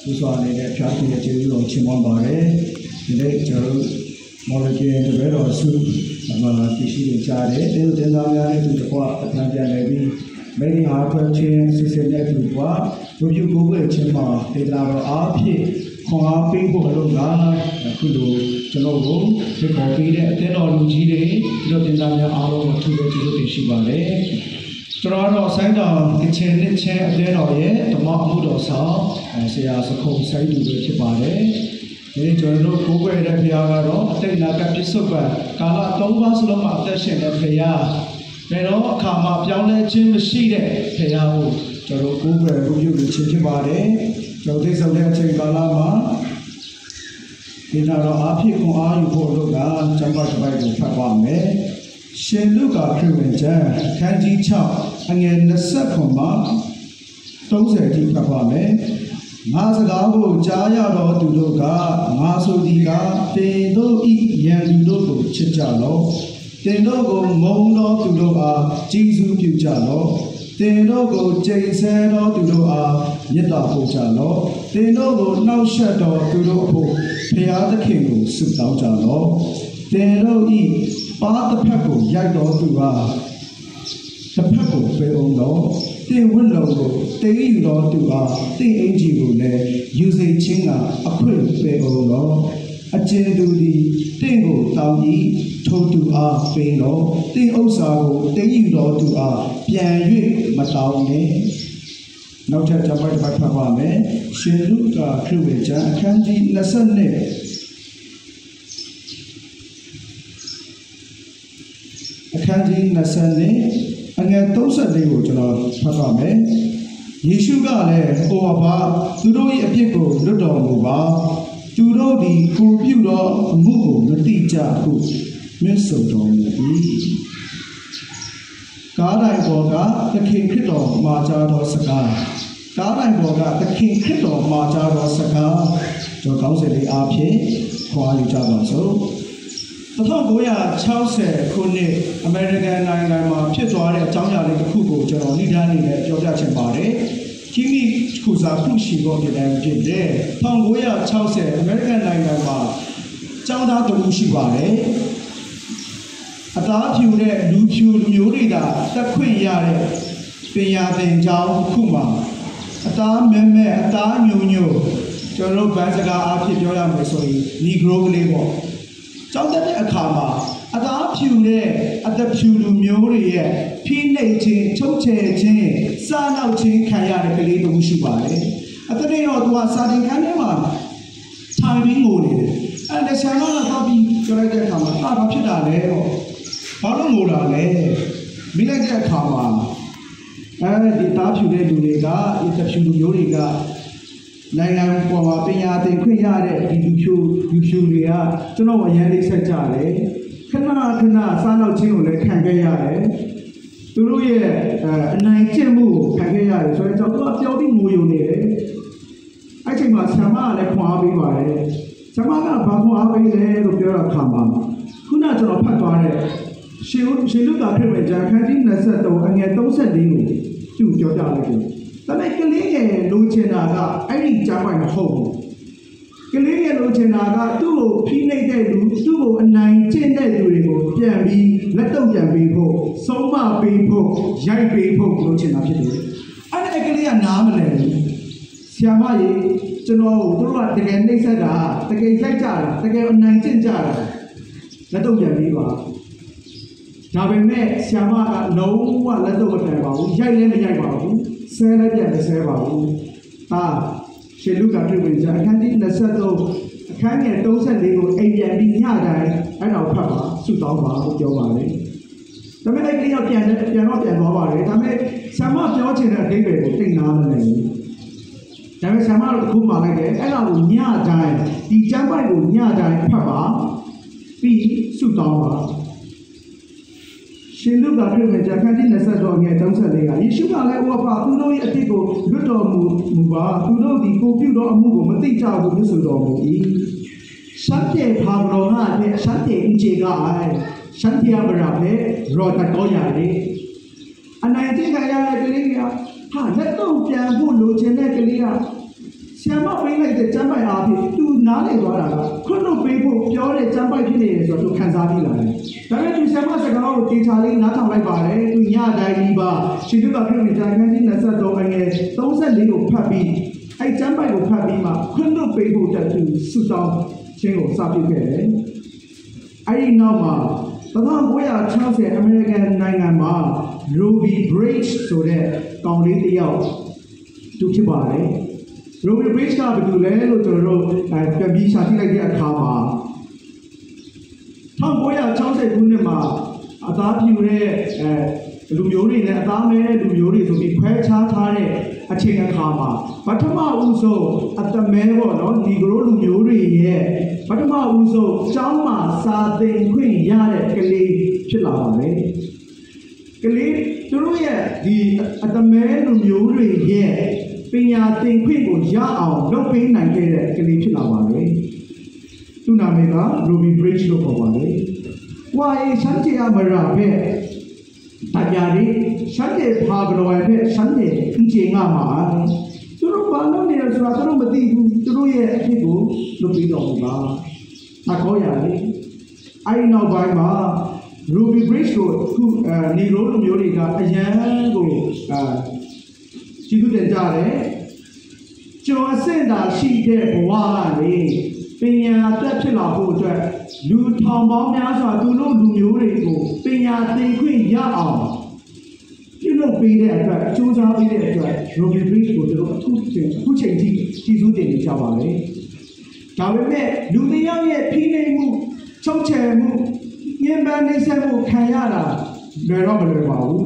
Usually the traffic is on Chimambare, the Lakying the red or soup, Tishi Chade, then to the Port, the Tangian Levy, many harbor chains, Sicilian to Bois, would you go with Chima, the Lava RP, Hoa people, Loga, Kudu, Janovo, the Coffee, then all Lugide, not in Lamia Aro, to the Shibare. Toronto side of the chain, then or yet, the Mahmoud or South, and say as a cold side to the Chibare. They join no Buga and Piagaro, take Naka Super, Kala, Tovas Loma, Tashin and Paya. Then all come up, young Jim Sheet, Payao, Joro Buga, who you will Chibare, Jodis of Latin Galama. In our Api, who are you for Luga, Jamba Bible Pagame. Shen Luga Krivenja, Kanji Chop, and in the Zahkung, those are deep Pagame. Mazagabo, Jaya, or Duloga, Masodiga, they no eat Yandugo, Chichalo, they no go Mono Duloa, Jisu Pujalo, they no go Jason or Duloa, Yeta Pujalo, they no go no shadow Dulopo, Pia the King, Sutao, they no eat, but the pebble, Yado Dua, the pebble, Beono. They will know, they know to they angel, use a chinga, a quill, they all know, a gently, they go down ye, told to Beno, they also they know to Pian Matane. Now that I by Papa, she looked at Kruja, Candy Nasane. A candy Nasane. And yet, those are the original Pagame. Yeshuga, Oaba, Tudoi a people, Ludo Muba, Tudo the computer, Mugo, the teacher who Missotom. Gada Boga, the King Kito, Majado Saka. Gada Boga, the King Kito, Majado Saka. So comes the AP, Kwali Javaso. The Goya Chelsea, Kuni, American Nine, Pietro, Tawng, Kugo, General Nidani, Georgia Chambare, Kimi Kusa Pushi, got the name there. Tawng Goya Chelsea, American Nine, Chanda to Ushibare. A dark you there, Lupu, Murida, the Queen Yare, Pinyate, Jao, Kuma. A dark meme, a dark new, General Bazaga, Pijola, Negro label. Something a karma, at the pew there, at the pew Muri, P-Nating, Tote, San out in Kaya, the Kalito Mushibai. At the name of what Sadin Kanema, timing moody. And the Sanana Happy, Corrected Kama, Papa Palomura, Milaka Kama. And the Tapu de Dulega, it's a pew Yuriga. Nine for Pina, the Quayade, Uculia, to know what Yandy said, Kana, Sano Chino, Kangayade, Turuye, 19 move, Kangayade, so it's a lot of building. I think my Sama like Kwabi, Samana Babu Abe, the Pura Kama, Kuna to Patware. She looked at her with Jack, and yet those are to Jordan. The Lakying Luchinaga, I need Japan home. Lakying Luchinaga, 2 P-Nated, 2 and 19 days durable, Jambi, Leto Jambi, Soma people, Jai people, Luchina. And actually a nominal. Siamai, to know what the game they said, the game Jara, the game 19 Jara. Leto Jambi. Now we met Siamaka, no one let over there, Jai Lema. Sarah the Sarah. She looked at you, I can't in the settle. I can't get those and they go 8 and Yada, and our papa, Sutama, your body. The medical you're not at all. I mean, some of your children, they will think now and then. There is some out of Kuma like that, and I will Yada, the Jamba will Yada, Papa, be Sutama. She looked at him and Jack in the settle again, don't say, you should not let what to know a people, good or Muba, to know the computer or move, but they tell the Musu. Shanty Pablo, Shanty Ichiga, Shanty Abarabe, Rota Goyari. And I think I have a let go, Jambu, Luciana, Siamo poi like the Jambai Api, do Nale Guara, couldn't pay for pure Jambai Pines or to Kanzaki. Then to Sama Sagao, Titali, Nata Bare, to Yada Iba, she took a few retirement in the Sato and those are little puppy. I Jambai of Pabima, couldn't pay for that to Sudan, Chingo Sapi. I know ma, but now we are Chelsea American Nine Ruby Bridge so that County out to Kibai. Ruby Bridge ka bidu le lo joroပြန်ပြီးရှာကြည့်လိုက်တဲ့အခါမှာ1960ခုနှစ်မှာအသားပြူတဲ့လူမျိုးတွေနဲ့အသားမဲတဲ့လူမျိုးတွေဆိုပြီးခွဲခြားထားတဲ့အချိန်အခါမှာပထမဦးဆုံးအတမဲပေါ့နော်ဒီကရိုလူမျိုးတွေရဲ့ပထမဦးဆုံးကျောင်းမှာစာသင်ခွင့်ရတဲ့ကလေးဖြစ်လာပါမယ်ကလေးသူတို့ရဲ့ဒီအတမဲလူမျိုးတွေရဲ့ပညာသင်ခွင့်ကိုရအောင်လုပ်ပေးနိုင်ခဲ့တဲ့ကလေးဖြစ်လာပါလေသူနာမည်က Ruby Bridge လို့ခေါ်ပါလေ။ဝါရေးရှမ်းကျေအမရာပဲတရားလေးရှမ်းကျေဖာဘလောပဲရှမ်းကျေအင်းကျေငါမှာသူတို့ဘာလို့နေလဲဆိုတာသူတို့မသိဘူးသူတို့ရဲ့အဖြစ်ကိုလုပ်ပြီးတော့ပါ။အခေါ်ရလေ။အဲဒီနောက်ပိုင်းမှာ Ruby Bridge ကိုနေလို့လူမျိုးတွေကအရန်ကိုကျေးဇူးတင်ကြတယ်ကျော်အဆင့်သာရှိတဲ့ဘဝကနေပညာသက်ဖြစ်လာဖို့အတွက်လူထောင်ပေါင်းများစွာသူတို့လူမျိုးတွေကိုပညာသင်ခွင့်ရအောင်ပြုလုပ်ပေးတဲ့အတွက်စူးစမ်းပေးတဲ့အတွက် Ruby Bridge ကိုတို့အခုချိန်ထိကျေးဇူးတင်နေကြပါလေဒါပေမဲ့လူတစ်ယောက်ရဲ့ဖိနှိပ်မှုချုပ်ချယ်မှုညှဉ်းပန်းနှိပ်စက်မှုခံရတာလွယ်တော့မလွယ်ပါဘူး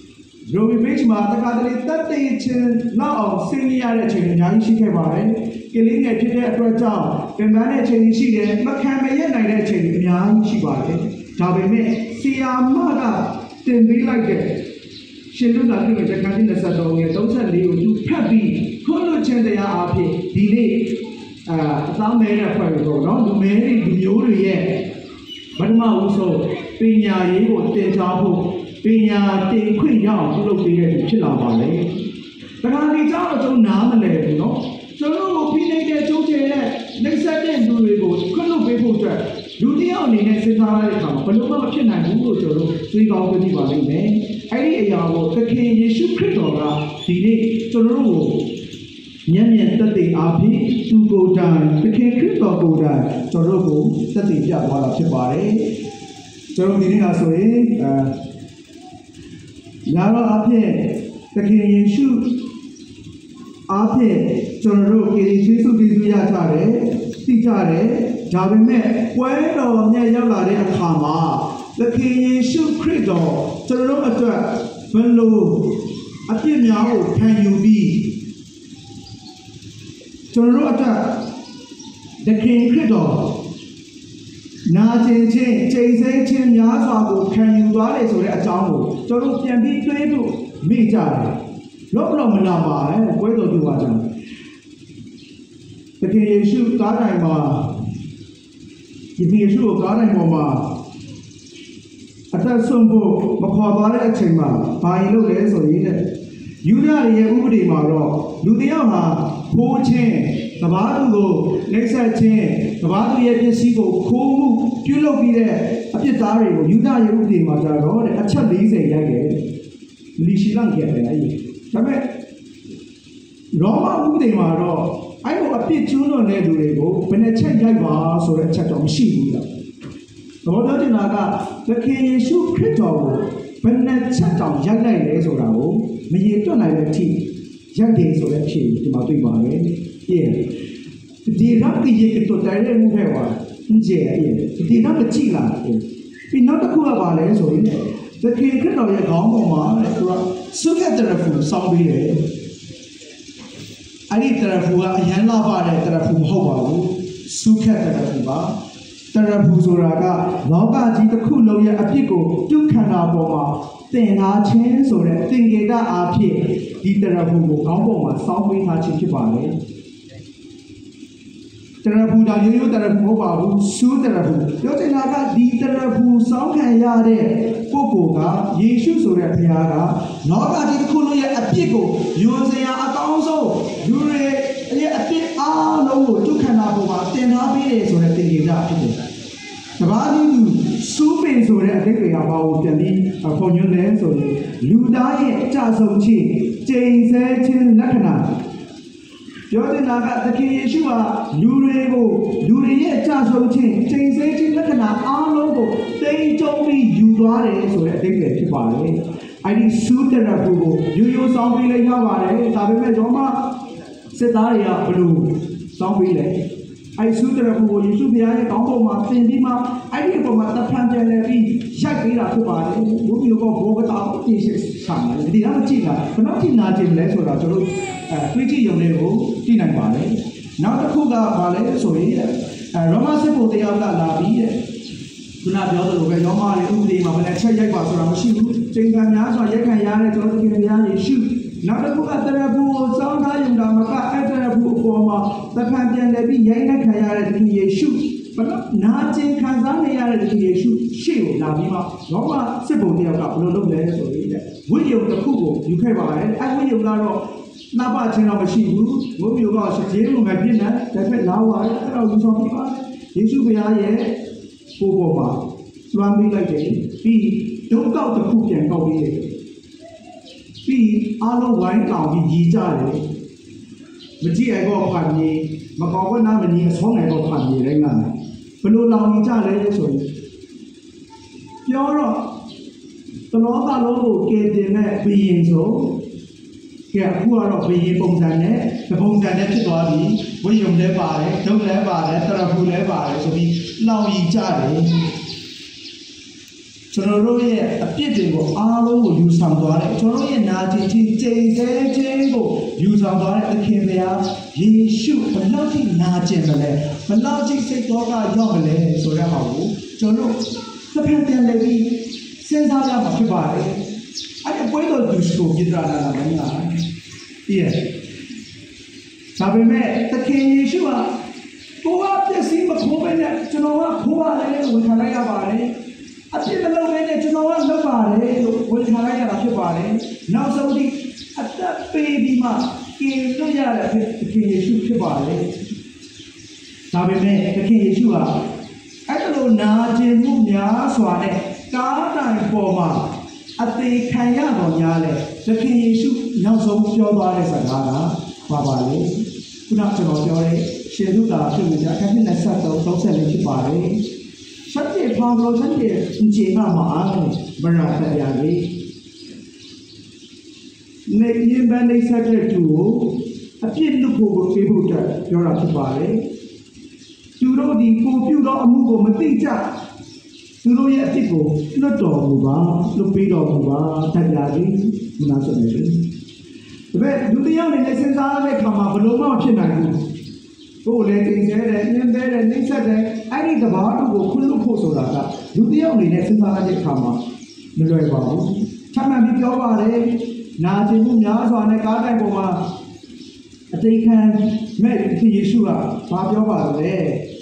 Ruby Bridge မှာတခါတလေတက်တဲ့ချင်းလောက်အောင်ဆင်းရတဲ့အချိန်အများကြီးရှိခဲ့ပါတယ်။ကလေးငယ်ဖြစ်တဲ့အတွက်ကြောင့်ပြန်ပန်းတဲ့အချိန်ရှိတယ်မခံမရနိုင်တဲ့အချိန်အများကြီးရှိပါတယ်။ဒါပေမဲ့ဆီယာမကတင်ပေးလိုက်တဲ့ရှင်လူနာပြုတဲ့ခန်းကြီး23ရဲ့34ကိုသူဖတ်ပြီးခွင့်လွှတ်ခြင်းတရားအဖြစ်ဒီနေ့အသားမဲတဲ့ဖွဲ့လို့နော်လူမဲတွေလူမျိုးတွေရဲ့ပထမဦးဆုံးပညာရေးကိုသင်ကြားဖို့ပညာတင်ခွင့်ရအောင်ပြုလုပ်ပေးတဲ့ဖြစ်လာပါလေ။ဒါကနေ့ကြောင့်ကျွန်တော်နားမလဲဘူးနော်။ကျွန်တော်ကိုဖိနှိပ်တဲ့ကျိုးကျဲတဲ့နှိပ်စက်တဲ့လူတွေကိုခွင့်လွှတ်ပေးဖို့အတွက်လူတစ်ယောက်အနေနဲ့စဉ်းစားရတဲ့အခါမှာဘယ်လိုမှမဖြစ်နိုင်ဘူးလို့ကျွန်တော်တွေးကောင်းကြည့်ပါလိမ့်မယ်။အဲ့ဒီအရာကိုသခင်ယေရှုခရစ်တော်ကဒီနေ့ကျွန်တော်တို့ကိုဉာဏ်သက်သေအားဖြင့်သူကိုယ်တိုင်သခင်ခရစ်တော်ကိုယ်တိုင်ကျွန်တော်တို့ကိုသက်သေပြသွားတာဖြစ်ပါတယ်။ကျွန်တော်ဒီနေ့ကဆိုရင်လာတော့အဖြစ်သခင်ယေရှုအဖြစ်ကျွန်တော်တို့ယေရှုကျေးဇူးရကြတယ်သိကြတယ်ဒါပေမဲ့ပွဲတော်မြတ်ရောက်လာတဲ့အခါမှာသခင်ယေရှုခရစ်တော်ကျွန်တော်တို့အတွက်ဘယ်လိုအပြစ်များကိုခံယူပြီးကျွန်တော်တို့အတွက်သခင်ခရစ်တော်နာကျင်ခြင်းချိန်ဆခြင်းများစွာကိုခံယူသွားတယ်ဆိုတဲ့အကြောင်းကိုကျွန်တော်ပြန်ပြီးတွေးဖို့မိကြတယ်လောကမလာပါနဲ့ပွဲတော်သူပါကြတယ်တကယ်ယေရှုကားတိုင်မှာဒီယေရှုကိုကားတိုင်ပေါ်မှာအသက်ဆုံးဖို့မခေါ်သွားတဲ့အချိန်မှာဘာရင်လုပ်လဲဆိုရင်ယူဒရဲ့ဥပဒေမှာတော့လူတစ်ယောက်ဟာခိုးခြင်းကဘာသူကိုနှိပ်စက်ခြင်းကဘာသူရဲ့ပစ္စည်းကိုခိုးမှုပြုလုပ်ပြီးတဲ့အပြစ်သားတွေကိုယူဒရဲ့ဥပဒေမှာကြတော့အချက်40ရိုက်တယ်လီရှိလန့်ခဲ့တယ်အဲ့ဒီဒါပေမဲ့ရောမဥပဒေမှာတော့အဲ့လိုအပြစ်ကျူးလွန်တဲ့လူတွေကိုဘယ်နဲ့ချက်ရိုက်ပါဆိုတဲ့အချက်တော့မရှိဘူးလားတော်တော်တင်တာကသခင်ယေရှုခရစ်တော်ကိုဘယ်နဲ့ချက်တောင်ရိုက်လိုက်လဲဆိုတာကိုမရေတွက်နိုင်တဲ့အထိရိုက်တယ်ဆိုတဲ့အဖြစ်ဒီမှာတွေ့ပါမယ်ဒီတော့ဒီရေကတော့တိုင်ရဲမှုပဲပါဒီဒီတော့မကြည့်လားပြီးနောက်တစ်ခုကပါလဲဆိုရင်သခင်ခရစ်တော်ရဲ့ခေါင်းပေါ်မှာသူကဆုခက်တဲ့ဖူစောင်းပြီးတယ်အဲ့ဒီတရဖူကအရန်လာပါတဲ့တရဖူမဟုတ်ပါဘူးဆုခက်တဲ့ဖူပါတရဖူဆိုတာကလောကကြီးတစ်ခုလုံးရဲ့အဖြစ်ကိုပြုခန္ဓာပေါ်မှာသင်ထားခြင်းဆိုတဲ့သင်္ကေတအားဖြင့်ဒီတရဖူကိုခေါင်းပေါ်မှာစောင်းပေးထားခြင်းဖြစ်ပါတယ်တရဖူဒါရိုးရိုးတရဖူမဟုတ်ပါဘူးစူးတရဖူပြောချင်တာကဒီတရဖူစောင်းခံရတဲ့ပုဂ္ဂိုလ်ကယေရှုဆိုတဲ့ဘုရားကလောကကြီးတစ်ခုလုံးရဲ့အပြစ်ကိုယွန်စရာအကောင်းဆုံးလူတွေရဲ့အပြစ်အပြန်သားပေးတယ်ဆိုတဲ့သင်္ကေတဖြစ်တယ်။တပါးလူစူးပင်ဆိုတဲ့အဓိပ္ပာယ်အပါကိုပြန်ပြီးပုံညွှန်းတယ်ဆိုရင်လူသားရဲ့အကြဆုံးခြင်းကျိန်ဆဲခြင်းလက္ခဏာပြောတဲ့နာကသခင်ယေရှုဟာလူတွေရဲ့အကြဆုံးခြင်းကျိန်ဆဲခြင်းလက္ခဏာအားလုံးကိုတိမ်ကျုံပြီးယူသွားတယ်ဆိုတဲ့အဓိပ္ပာယ်ဖြစ်ပါတယ်။အဲဒီစူးတဲ့ရဖို့ကိုရိုးဆောင်ပြီးလိုက်ရပါတယ်။ဒါပေမဲ့ရောမစစ်သားတွေကဘလို့ဆောင်ပြီးလဲအဲ့ဆုတရဖို့ကိုယေရှုဘုရားရဲ့ကောင်းပေါ်မှာသင်ပြီးမှအဲ့ဒီအပေါ်မှာတဖန်ပြန်လဲပြီးရိုက်ပေးတာဖြစ်ပါတယ်ဘုရားကဘောကတာပြည့်စုံဆောင်တယ်ဒီတော့ကြည့်တာဘယ်တော့ထိနာကျင်လဲဆိုတာကျွန်တော်တွေးကြည့်ရုံလေးကိုကြည့်နိုင်ပါတယ်နောက်တစ်ခုကဘာလဲဆိုရင်ရောမစစ်ဖို့တရားကလာပြီးတဲ့ခုနပြောသလိုပဲရောမရဲ့ဥပဒေမှာဘယ်နဲ့ချက်ရိုက်ပါဆိုတာမရှိဘူးချိန်ခံများစွာရိုက်ခံရတဲ့ကျွန်တော်တို့ခင်ဗျားယေရှုနောက်တစ်ခုကတရဖို့ကိုစောင်းထားရုံတာမကအဲ့တရဖို့အပေါ်မှာတဖန်ပြန်လဲပြီးရိုက်နှက်ခံရတဲ့သခင်ယေရှုဘယ်တော့နာကျင်ခံစားနေရတဲ့သခင်ယေရှုရှေ့ကိုလာပြီးမှရောမစစ်ပုံတယောက်ကဘယ်လိုလုပ်လဲဆိုရင်ဝိယုံတစ်ခုကိုယူခဲ့ပါတယ်အဲ့ဝိယုံကတော့နာပါချင်းတော့မရှိဘူးဘုရားကရှင်းလို့မဖြစ်နိုင်တစ်ဖက်လာသွားတယ်အဲ့တော့ယူဆောင်ပြပါတယ်ယေရှုဘုရားရဲ့ကိုယ်ပေါ်မှာလွှမ်းမိလိုက်တယ်ပြီးဒုက္ခတစ်ခုပြန်ကောက်ပြီးတယ်ပြီးအားလုံးဝိုင်းတောင်ပြီးကြီးကြတယ်မကြည့်ရတော့ဖန်ကြီးမကောင်းကနာမကြီးအဆုံးနိုင်တော့ဖန်ကြီးတိုင်းကဘလို့လောင်ကြီးကြလဲဆိုရင်ပြောတော့တလောကလုံးကိုကယ်တင်တဲ့ဘီရင်ဆိုကဲအခုကတော့ဘီရင်ပုံစံနဲ့ဖြစ်သွားပြီဝိယုံလည်းပါတယ်ဒုက္ခလည်းပါတယ်တရဖူလည်းပါတယ်ဆိုပြီးလောင်ကြီးကြတယ်ကျွန်တော်တို့ရဲ့အပြစ်တွေကိုအားလုံးကိုယူဆောင်သွားတယ်ကျွန်တော်ရဲ့နာကျင်ခြင်းကျိန်ဆဲခြင်းကိုယူဆောင်သွားတဲ့သခင်ဘုရားယေရှုဘယ်လောက်ထိနာကျင်မလဲဘယ်လောက်ထိစိတ်တော်ကရောက်မလဲဆိုတဲ့ဟာကိုကျွန်တော်တစ်ဖက်ပြန်လဲပြီးစဉ်းစားရမှာဖြစ်ပါတယ်အဲ့ဒီပွဲတော်သူကိုပြသလာတာမင်းလားဒီရဲ့ဒါပေမဲ့သခင်ယေရှုဟာကိုယ်ကပြည့်စည်မခိုးပဲနဲ့ကျွန်တော်ကခိုးပါတယ်လို့ဝန်ခံလိုက်ရပါတယ်အပြစ်မလုပ်ဘဲနဲ့ကျွန်တော်ကလုပ်ပါတယ်လို့ဝန်ခံလိုက်ရတာဖြစ်ပါတယ်နောက်ဆုံးဒီအသက်ပေးပြီးမှကင်လွတ်ရတဲ့သခင်ယေရှုဖြစ်ပါတယ်ဒါပေမဲ့သခင်ယေရှုဟာအဲ့လိုနာကျင်မှုများစွာနဲ့ကားတိုင်ပေါ်မှာအသေးခံရတော်များလဲသခင်ယေရှုနောက်ဆုံးပြောသွားတဲ့စကားကဘာပါလဲခုနကျွန်တော်ပြောတဲ့ရှေသုတာဖြစ်နေကြအခန်း23 34ဖြစ်ပါတယ်ဆက်ပြေဖော်လို့ဆက်ပြေခြေကမှာအားနဲ့မရတရားလေးနေရင်ဘန်နေဆက်တဲ့သူကိုအပြစ်လုပ်ဖို့ပေးဖို့တက်ပြောတာဖြစ်ပါတယ်သူတို့ဒီကိုပြုတော့အမှုကိုမသိကြသူတို့ရဲ့အပြစ်ကိုလွတ်တော်မူပါလွတ်ပေးတော်မူပါတရားလေးဒီမှာဆိုနေတယ်ဒါပေမဲ့လူတယောက်နဲ့စဉ်းစားတဲ့အခါမှာဘလို့မှဖြစ်နိုင်ဘူးကိုယ်လည်းတင်သေးတယ်ညင်သေးတယ်နှိမ့်ဆက်တယ်အဲ့ဒီတဘာတို့ကိုခွင့်လွှတ်ဖို့ဆိုတာကလူတယောက်အနေနဲ့စဉ်းစားတဲ့အခါမှာမလွယ်ပါဘူးချမ်းသာပြီးပြောပါတယ်နာကျင်မှုများစွာနဲ့ကားတိုင်ပေါ်မှာအတိတ်ခံမဲ့ဒီယေရှုကဘာပြောပါလဲ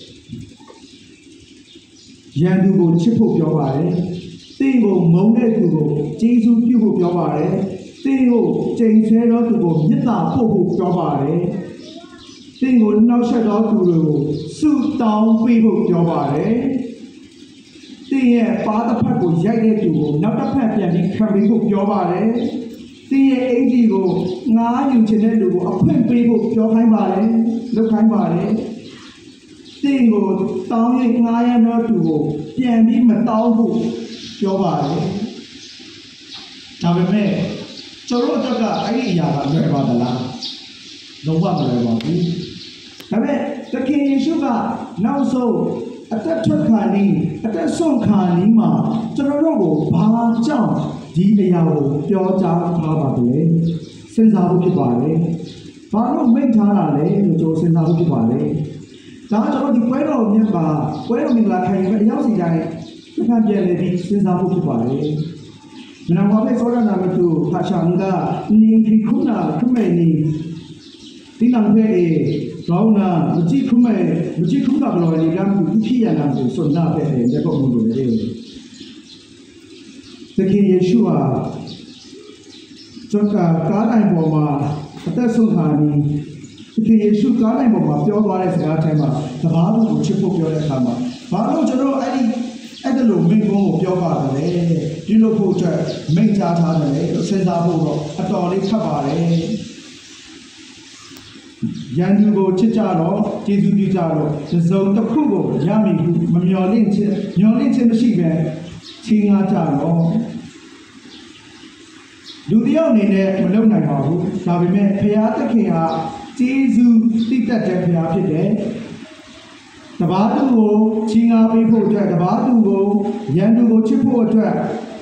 ရန်သူကိုချစ်ဖို့ပြောပါတယ်တင်းကိုမုန်းတဲ့သူကိုကျေးဇူးပြုဖို့ပြောပါတယ်တင်းကိုကျိန်ဆဲတော်သူကိုမေတ္တာပို့ဖို့ပြောပါတယ်တင်းကိုနှောက်ယှက်တော်သူတွေကိုဆုတောင်းပေးဖို့ပြောပါတယ်တင်းရဲ့ပါးတစ်ဖက်ကိုရိုက်တဲ့သူကိုနောက်တစ်ဖက်ပြန်ပြီးခံပေးဖို့ပြောပါတယ်တင်းရဲ့အင်ဂျီကိုငားယူချင်တဲ့လူကိုအခွင့်ပေးဖို့ပြောခိုင်းပါတယ်လုပ်ခိုင်းပါတယ်တင်းကိုတောင်းရင်ငားရတော့သူကိုပြန်ပြီးမတောင်းဖို့ပြောပါတယ်ဒါပေမဲ့ကျွန်တော်တို့ကအဲ့ဒီအရာကလွယ်ပါသလားလုံးဝမလွယ်ပါဘူးဒါပေမဲ့သခင်ယေရှုကနောက်ဆုံးအသက်ထွက်ခါနီးအသက်ဆုံးခါနီးမှာကျွန်တော်တို့ကိုဘာကြောင့်ဒီအရာကိုပြောကြားထားပါလဲစဉ်းစားဖို့ဖြစ်ပါတယ်ဘာလို့မိန့်ထားတာလဲလို့ကျွန်တော်စဉ်းစားဖို့ဖြစ်ပါတယ်ဒါကကျွန်တော်ဒီပွဲတော်မြတ်ပါပွဲတော်မင်္ဂလာခံယူမဲ့အရောက်စီတိုင်းတစ်ခါပြန်လေပြီးစဉ်းစားဖို့ဖြစ်ပါတယ်မနက်ဝါပဲစောရနာမတူဖာချန်ကနင်းခိခုနာခမဲနီဒီနံဖဲကောင်းနာမကြည့်ခုကဘလော်ဒီကမ်းသူဖြစ်ရနာဆိုစွန်နာပဲလေပေါ့မလို့လေသခင်ယေရှုဟာကျွန်တော်ကားတိုင်ပေါ်မှာအသက်ဆုံးခါနီးคือเยซูการในบอกมาเปียวว่าได้สกัดใช่ไหมแต่บ้าลูกชิบพวกเปียวได้ทำมาบ้าลูกจะรู้ไอ้เด็กลูกไม่โง่เปียวว่าเลยที่ลูกพูดจะไม่จ้าท่าเลยเส้นตาพูดก็อัตโนมัติขับมาเลยยันดูโบชิจาโร่เจสุบิจาโร่จะส่งตะคุโบยามีมันยอลินเชไม่ใช่แบบชิงอาจารย์โร่ดูเดียวนี่เนี่ยมันเริ่มไหนมาหูดาบิเม่พยาตะเคียเจสุติดแต่เจ้าพยาผิดเลยแต่บ้าดูโบชิงอาไปพูดด้วยแต่บ้าดูโบยันดูโบชิพูดด้วย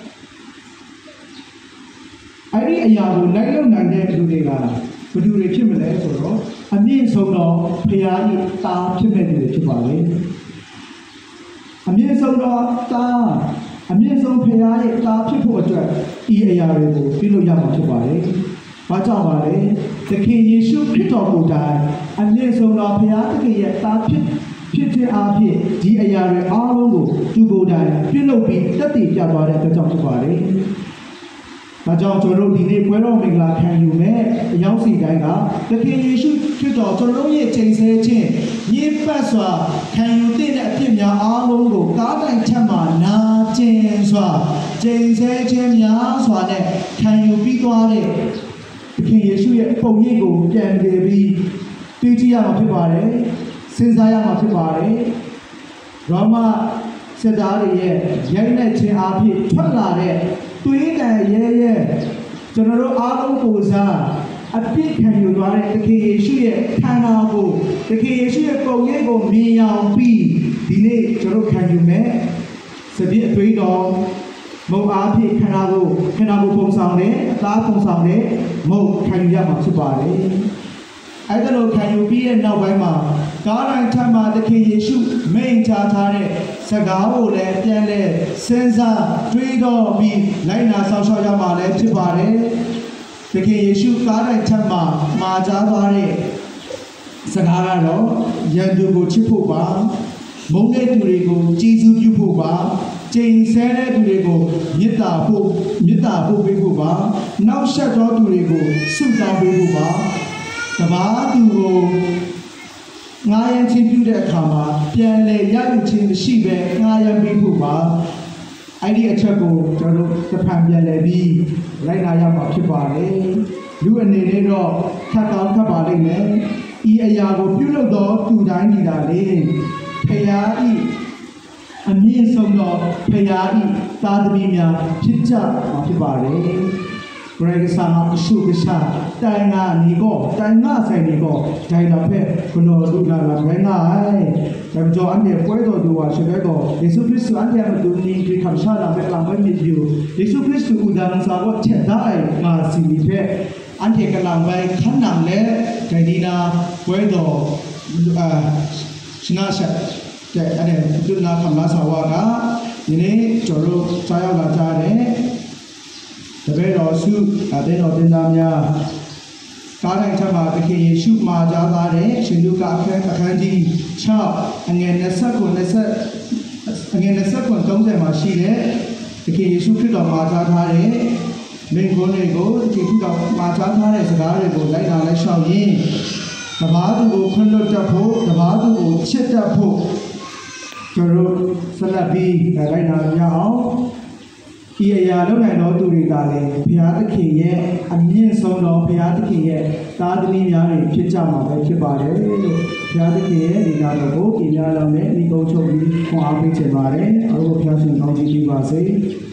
ไอ้นี่ไอ้ยาดูไหนเริ่มไหนเนี่ยดูดีกันมาดูเลยขึ้นมาแล้วဆိုတော့အမြင့်ဆုံးတော့ဖရာကြီးတာဖြစ်မဲ့တယ်ဖြစ်ပါလေအမြင့်ဆုံးတော့တာအမြင့်ဆုံးဖရာရဲ့တာဖြစ်ဖို့အတွက်ဤအရာတွေကိုပြုလုပ်ရမှာဖြစ်ပါလေ။ဘာကြောင့်ပါလဲ။သခင်ယေရှုခရစ်တော်ကိုယ်တိုင်အမြင့်ဆုံးတော့ဖရာသခင်ရဲ့တာဖြစ်ခြင်းအဖြစ်ဒီအရာတွေအားလုံးကိုသူကိုယ်တိုင်ပြုလုပ်ပြီးတက်တည်ပြသွားတဲ့အတွက်ကြောင့်ဖြစ်ပါလေ။ဒါကြောင့်ကျွန်တော်တို့ဒီနေ့ပွဲတော်မင်္ဂလာခံယူမဲ့အယောက်စီတိုင်းကသခင်ယေရှုခရစ်တော်ကျွန်တော်တို့ရဲ့ချိန်ဆခြင်းညစ်ပတ်စွာခံယူတဲ့အဖြစ်များအားလုံးကိုကားတိုင်ချက်မှာနာကျင်စွာချိန်ဆခြင်းများစွာနဲ့ခံယူပြီးသွားတဲ့သခင်ယေရှုရဲ့ပုံရိပ်ကိုပြန်ကြည့်ပြီးတွေ့ကြည့်ရမှာဖြစ်ပါတယ်စဉ်းစားရမှာဖြစ်ပါတယ်ရောမစစ်သားတွေရဲ့ရိုက်နှက်ခြင်းအဖြစ်ထွက်လာတဲ့သွေးတန်ရဲကျွန်တော်တို့အားလုံးကိုစားအပြစ်ခံယူသွားတဲ့သခင်ယေရှုရဲ့ခန္ဓာကိုသခင်ယေရှုရဲ့ပုံရိပ်ကိုမြင်အောင်ပြီးဒီနေ့ကျွန်တော်ခံယူမယ်စပြည့်အသွေးတော်မုံအားဖြင့်ခန္ဓာကိုပုံဆောင်တယ်အသားပုံဆောင်တယ်မုံခံယူရမှာဖြစ်ပါတယ်အဲ့ဒါလို့ခံယူပြီးတဲ့နောက်ပိုင်းမှာကားတိုင်းထပ်မှာသခင်ယေရှုမိန့်ကြားထားတဲ့စကားကိုလည်းပြန်လဲစဉ်းစားတွေးတော့ပြီးလိုက်နာဆောင်ရှောက်ရမှာလည်းဖြစ်ပါတယ်သခင်ယေရှုကားတိုင်းထပ်မှာမှာကြားသွားတဲ့စကားကတော့ယန်သူကိုချစ်ဖို့ပါမုန်းတဲ့သူတွေကိုကြည်စုပြုဖို့ပါချိန်ဆတဲ့သူတွေကိုမေတ္တာပို့ပေးဖို့ပါနောက်ဆက်သောသူတွေကိုဆုတောင်းပေးဖို့ပါတပါးသူကိုငါးရန်ချင်းပြုတဲ့အခါမှာပြန်လဲရယူခြင်းမရှိပဲငါးရန်ပေးဖို့ပါအဲ့ဒီအချက်ကိုကျွန်တော်တို့တစ်ဖန်ပြန်လဲပြီးလိုက်နာရမှာဖြစ်ပါတယ်လူအနေနဲ့တော့ခက်ကောင်းခက်ပါလိမ့်မယ်ဤအရာကိုပြုလုပ်တော့သူတိုင်းဒီတာလေဖရာဤအမြင့်ဆုံးသောဖရာဤသာသမီများဖြစ်ကြမှာဖြစ်ပါတယ်ဘရဂဆာမအရှုကရှာတိုင်ငါနီကိုတိုင်ငါဆိုင်နီကိုဒိုင်လာဖက်ဘလောလူလာလာဘဲငါဒါကြောင့်အနေပွဲတော်သူဟာရှိတဲ့တော့ယေရှုခရစ်သူအနေနဲ့သူဒီခမ်ရှာလာပဲလာပဲမြည်ယူယေရှုခရစ်သူဥဒါနစာကိုချက်တိုင်းငါစီဖက်အနေကလာပဲခဏလဲဒိုင်ဒီနာပွဲတော်ရှနာဆက်တဲ့အဲ့ဒါသူနာခမ်လာစာဝါကဒီနေ့ကျွန်တော်ကြားရောက်လာကြတဲ့တပည့်တော်စုအသင်းတော်တင်သားများကားတိုင်းထပ်မှာသခင်ယေရှုမှာကြားသားတဲ့ရှင်လူကအခန်းကြီး6အငယ်29မှာရှိတဲ့သခင်ယေရှုခရစ်တော်မှာကြားထားတဲ့မိန့်ခွန်းတွေကိုသခင်ခရစ်တော်မှာကြားထားတဲ့စကားတွေကိုလိုက်နာလိုက်ရှောက်ရင်းတပါးသူကိုခွင့်လွှတ်တတ်ဖို့တပါးသူကိုချစ်တတ်ဖို့ကျွန်တော်ဆက်လက်ပြီးလိုက်နာကြအောင်ဒီအရာလုံးနိုင်သောသူတွေကလည်းဘုရားသခင်ရဲ့အမြင့်ဆုံးသောဘုရားသခင်ရဲ့သားသမီးများတွေဖြစ်ကြမှာပဲဖြစ်ပါတယ်လို့ဘုရားသခင်ရဲ့ဒီနာတော်ကိုပြညာတော်နဲ့ဒီကုန်းချုပ်ပြီးခွန်အားပေးချင်ပါတယ်အားလုံးဘုရားရှင်ကောင်းချီးပေးပါစေ